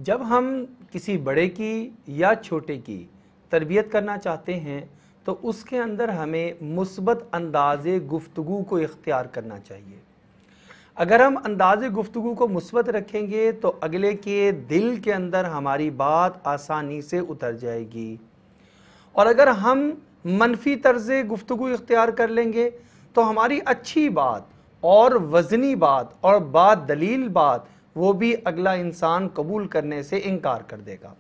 जब हम किसी बड़े की या छोटे की तरबियत करना चाहते हैं तो उसके अंदर हमें मुस्बत अंदाज़े गुफ्तगू को इख्तियार करना चाहिए। अगर हम अंदाज़े गुफ्तगू को मुस्बत रखेंगे तो अगले के दिल के अंदर हमारी बात आसानी से उतर जाएगी, और अगर हम मनफी तर्ज़ गुफ्तगू इख्तियार कर लेंगे तो हमारी अच्छी बात और वज़नी बात और बात दलील बात वो भी अगला इंसान कबूल करने से इनकार कर देगा।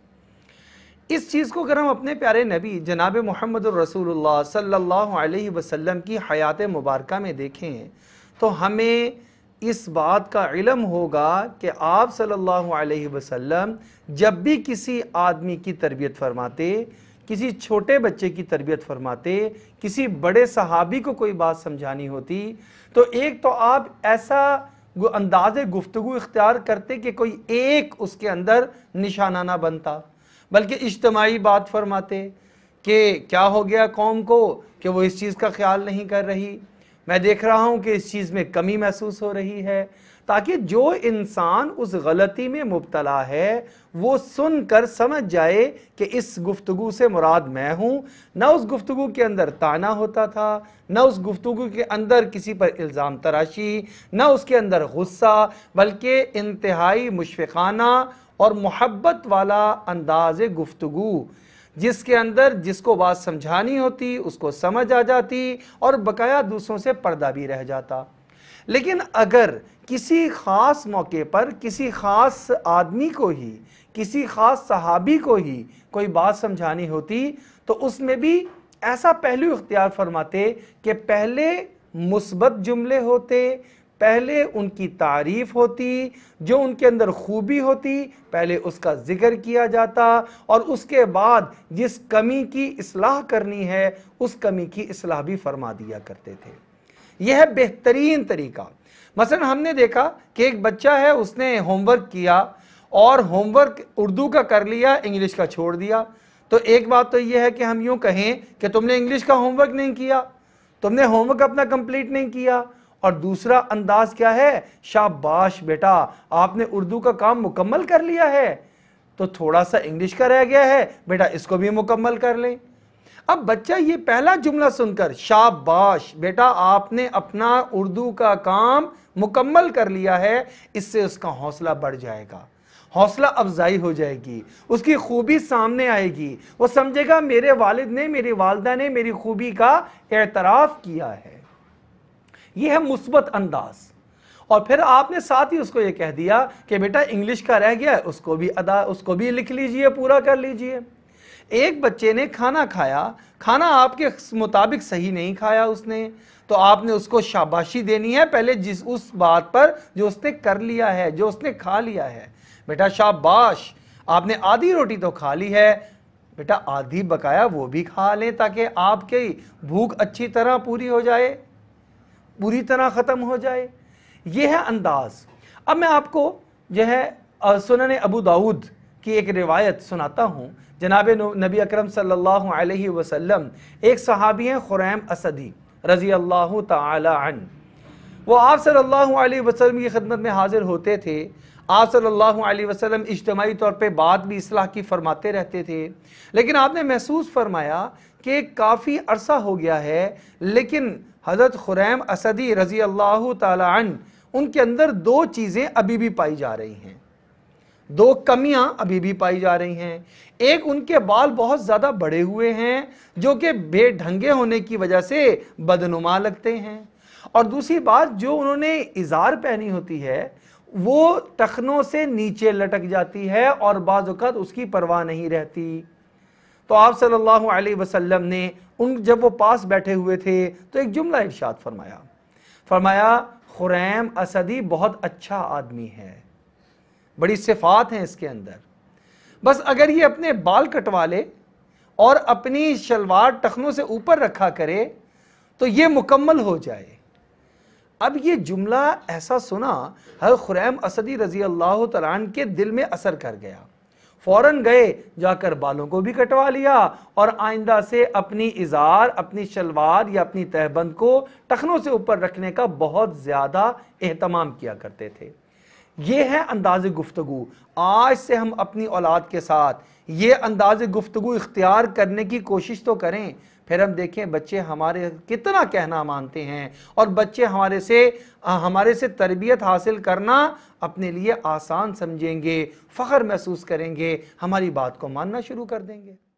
इस चीज़ को अगर हम अपने प्यारे नबी जनाब मोहम्मद रसूलुल्लाह सल्लल्लाहु अलैहि वसल्लम की हयात मुबारका में देखें तो हमें इस बात का इल्म होगा कि आप सल्लल्लाहु अलैहि वसल्लम जब भी किसी आदमी की तरबियत फरमाते, किसी छोटे बच्चे की तरबियत फरमाते, किसी बड़े सहाबी को कोई बात समझानी होती तो एक तो आप ऐसा अंदाज़े गुफ्तगू इख्तियार करते कि कोई एक उसके अंदर निशाना ना बनता, बल्कि इज्तमाई बात फरमाते कि क्या हो गया कौम को कि वो इस चीज़ का ख्याल नहीं कर रही, मैं देख रहा हूँ कि इस चीज़ में कमी महसूस हो रही है, ताकि जो इंसान उस गलती में मुब्तला है वो सुनकर समझ जाए कि इस गुफ्तगू से मुराद मैं हूँ। न उस गुफ्तगू के अंदर ताना होता था, न उस गुफ्तगू के अंदर किसी पर इल्ज़ाम तराशी, न उसके अंदर गुस्सा, बल्कि इंतहाई मुशफ़िक़ाना और मोहब्बत वाला अंदाज़ गुफ्तगू जिसके अंदर जिसको बात समझानी होती उसको समझ आ जाती और बकाया दूसरों से पर्दा भी रह जाता। लेकिन अगर किसी ख़ास मौके पर किसी ख़ास आदमी को ही, किसी ख़ास सहाबी को ही कोई बात समझानी होती तो उसमें भी ऐसा पहलू इख्तियार फरमाते कि पहले मुस्बत जुमले होते, पहले उनकी तारीफ़ होती, जो उनके अंदर खूबी होती पहले उसका ज़िक्र किया जाता, और उसके बाद जिस कमी की इस्लाह करनी है उस कमी की इस्लाह भी फरमा दिया करते थे। यह है बेहतरीन तरीका। मसलन हमने देखा कि एक बच्चा है, उसने होमवर्क किया और होमवर्क उर्दू का कर लिया, इंग्लिश का छोड़ दिया। तो एक बात तो यह है कि हम यूँ कहें कि तुमने इंग्लिश का होमवर्क नहीं किया, तुमने होमवर्क अपना कंप्लीट नहीं किया, और दूसरा अंदाज क्या है, शाबाश बेटा आपने उर्दू का काम मुकम्मल कर लिया है, तो थोड़ा सा इंग्लिश का रह गया है बेटा इसको भी मुकम्मल कर लें। अब बच्चा ये पहला जुमला सुनकर शाबाश बेटा आपने अपना उर्दू का काम मुकम्मल कर लिया है, इससे उसका हौसला बढ़ जाएगा, हौसला अफजाई हो जाएगी, उसकी खूबी सामने आएगी, वो समझेगा मेरे वालिद ने, मेरी वालदा ने मेरी खूबी का एतराफ़ किया है। यह है मुस्बत अंदाज। और फिर आपने साथ ही उसको ये कह दिया कि बेटा इंग्लिश का रह गया उसको भी लिख लीजिए, पूरा कर लीजिए। एक बच्चे ने खाना खाया, खाना आपके मुताबिक सही नहीं खाया उसने, तो आपने उसको शाबाशी देनी है पहले जिस उस बात पर जो उसने कर लिया है, जो उसने खा लिया है। बेटा शाबाश आपने आधी रोटी तो खा ली है, बेटा आधी बकाया वो भी खा लें ताकि आपकी भूख अच्छी तरह पूरी हो जाए, पूरी तरह ख़त्म हो जाए। यह है अंदाज। अब मैं आपको जो है सुनन अबू दाऊद की एक रिवायत सुनाता हूँ। जनाब नबी अकरम सल्लल्लाहु अलैहि वसल्लम, एक सहाबी हैं खुरैम असदी रज़ी अल्लाह ताला अन, वो आप सल्लल्लाहु अलैहि वसल्लम की खिदमत में हाजिर होते थे। आप सल्लल्लाहु अलैहि वसल्लम इज्तिमाई तौर पे बात भी इस्लाह की फरमाते रहते थे, लेकिन आपने महसूस फरमाया कि काफ़ी अरसा हो गया है लेकिन हज़रत खुरैम असदी रज़ी अल्लाह ताला अन उनके अंदर दो चीज़ें अभी भी पाई जा रही हैं, दो कमियां अभी भी पाई जा रही हैं। एक, उनके बाल बहुत ज़्यादा बड़े हुए हैं जो कि बेढंगे होने की वजह से बदनुमा लगते हैं, और दूसरी बात जो उन्होंने इज़ार पहनी होती है वो टखनों से नीचे लटक जाती है और बाज़ औक़ात उसकी परवाह नहीं रहती। तो आप सल्लल्लाहु अलैहि वसल्लम ने जब वो पास बैठे हुए थे तो एक जुमला इरशाद फरमाया खुरैम असदी बहुत अच्छा आदमी है, बड़ी सिफात हैं इसके अंदर, बस अगर ये अपने बाल कटवा ले और अपनी शलवार टखनों से ऊपर रखा करे तो ये मुकम्मल हो जाए। अब ये जुमला ऐसा सुना हज़रत खुरैम असदी रज़ी अल्लाह तआला अन्हु के दिल में असर कर गया। फ़ौरन गए, जाकर बालों को भी कटवा लिया और आइंदा से अपनी इज़ार, अपनी शलवार या अपनी तहबंद को टखनों से ऊपर रखने का बहुत ज़्यादा एहतमाम किया करते थे। ये है अंदाज़ गुफ्तगू। आज से हम अपनी औलाद के साथ ये अंदाज़ गुफ्तगू इख्तियार करने की कोशिश तो करें, फिर हम देखें बच्चे हमारे कितना कहना मानते हैं और बच्चे हमारे से तरबियत हासिल करना अपने लिए आसान समझेंगे, फ़ख्र महसूस करेंगे, हमारी बात को मानना शुरू कर देंगे।